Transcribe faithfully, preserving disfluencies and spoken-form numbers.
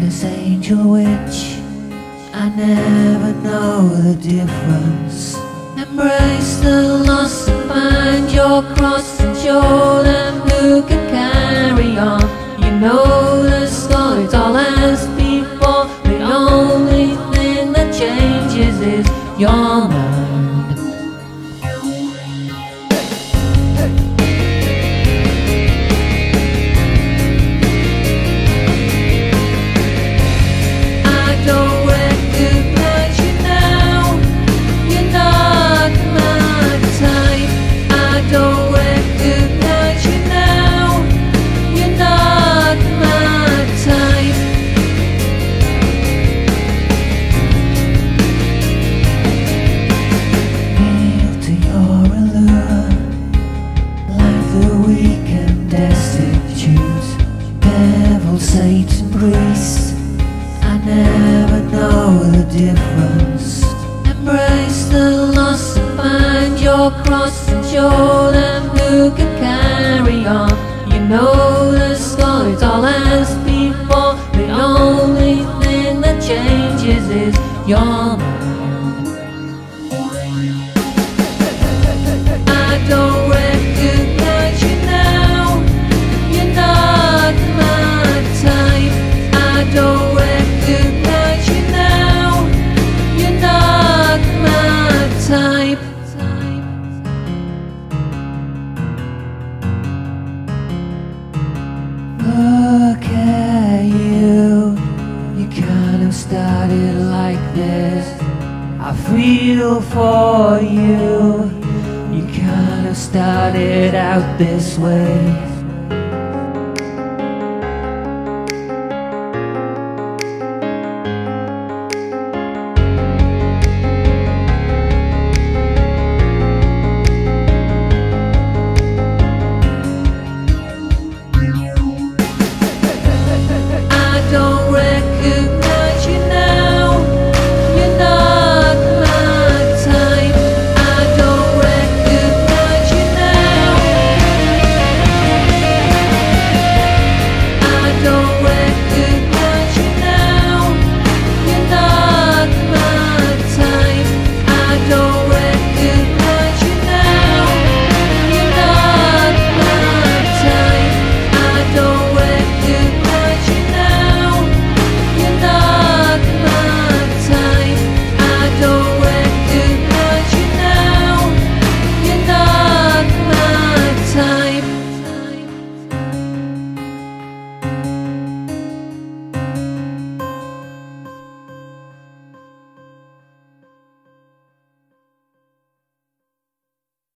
Venus, angel, witch, I never know the difference. Embrace the loss and find your cross and show them who can carry on. You know the story's all as before. The only thing that changes is your mind. Satan, priest, I never know the difference. Embrace the loss and find your cross and show them who can carry on. You know the story's all as before. The only thing that changes is your mind. I don't recognize you now. You're not mine. I don't recognize you now. You're not my type. Look at you. You kind of started like this. I feel for you. You kind of started out this way.